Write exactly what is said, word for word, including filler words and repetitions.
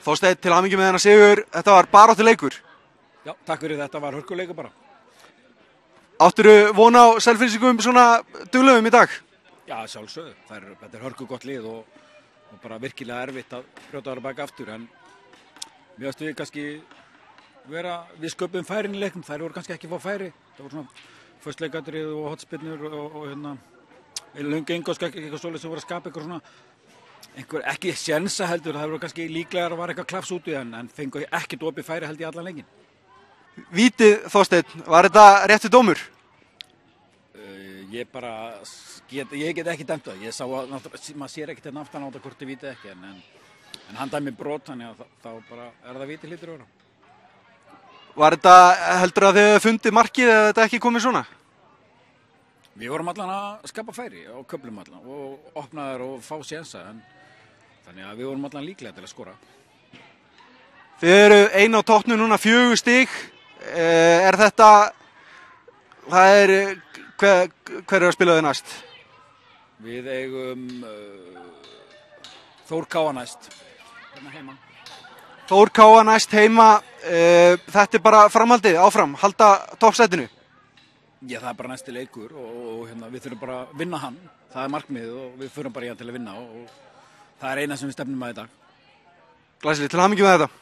Þorsteinn, til hamingju með þennan sigur, þetta var baráttuleikur. Já, takk fyrir þetta, var hörkuleikur bara. Áttirðu von á Selfyssingum svona duglegum í dag? Já, sjálfsögðu, það er, þetta er hörku gott lið og, og bara virkilega erfitt að brjóta ára baka aftur, en mér veist við kannski vera, við sköpum færin í leiknum, þær voru kannski ekki að fá færi, það voru svona föstleikatrið og hotspinnur og, og, og hérna, löngu engolsk eitthvað svolítið sem voru að skapa eitthvað svona, einhver ekki sjensa heldur, það voru kannski líklega að var eitthvað klafs út í en, en fengu ekkert opið færi held í allan leikin. Vítið, Þorsteinn, var þetta réttu dómur? Uh, ég bara, get, ég get ekki dæmt það, ég sá að, maður sér ekkert hérna aftan á þetta hvort þið vítið ekki, en, en, en hann dæmi brot, þannig að þá bara er það vítið hlýtur að vera. Var þetta, heldur að þið fundið markið eða þetta ekki komið svona? Við vorum allan að skapa færi og köflum allan og opnaður og fá sjensa, en þannig að við vorum allan líklega til að skora. Þið eru ein á toppnum núna, fjögur stig. Er þetta, það er, hver, hver er að spila þið næst? Við eigum uh, Þór Káa næst, hérna heima. Þór Káa næst heima, uh, þetta er bara framhaldið, áfram, halda toppsætinu? Já, það er bara næsti leikur og, og hérna, við þurfum bara að vinna hann, það er markmið og við förum bara í hann til að vinna og, og það er eina sem við stefnum að í dag. Glæsilegt, til hamingju með þetta.